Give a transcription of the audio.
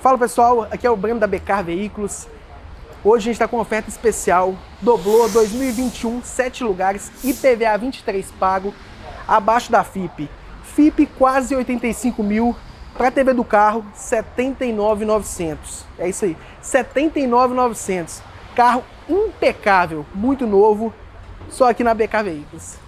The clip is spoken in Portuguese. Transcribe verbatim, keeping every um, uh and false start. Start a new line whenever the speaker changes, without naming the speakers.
Fala pessoal, aqui é o Breno da Becar Veículos. Hoje a gente está com uma oferta especial, Doblô dois mil e vinte e um, sete lugares, I P V A vinte e três pago, abaixo da F I P. F I P quase oitenta e cinco mil, para a T V do carro setenta e nove mil e novecentos. É isso aí, setenta e nove mil e novecentos. Carro impecável, muito novo, só aqui na Becar Veículos.